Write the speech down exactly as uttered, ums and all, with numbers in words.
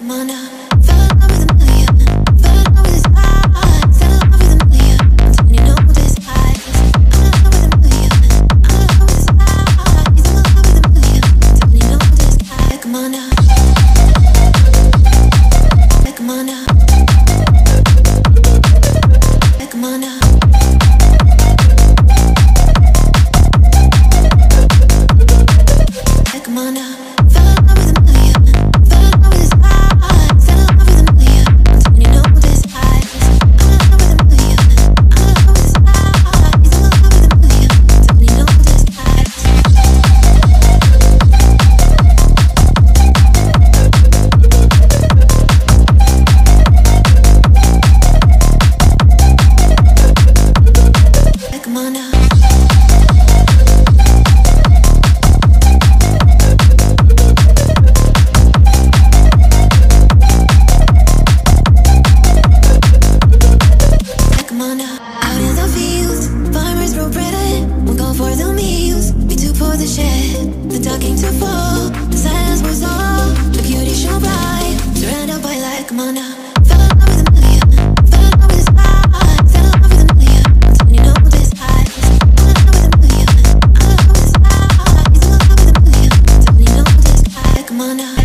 Come on now, fell in love with a million, fell in love with his eyes, fell in love with a million, until you know this eyes. I'm in love with a million, I'm in love with his eyes, he's in love with a million, until you know this eyes. Come on now, come on now, come on now, come on now. Come on now, fell in love with a million, fell in love with his eyes, fell in love with a million, until you know this eyes. I'm in love with a million, I'm in love with his eyes, he's in love with a million, until you know this eyes. Come on now.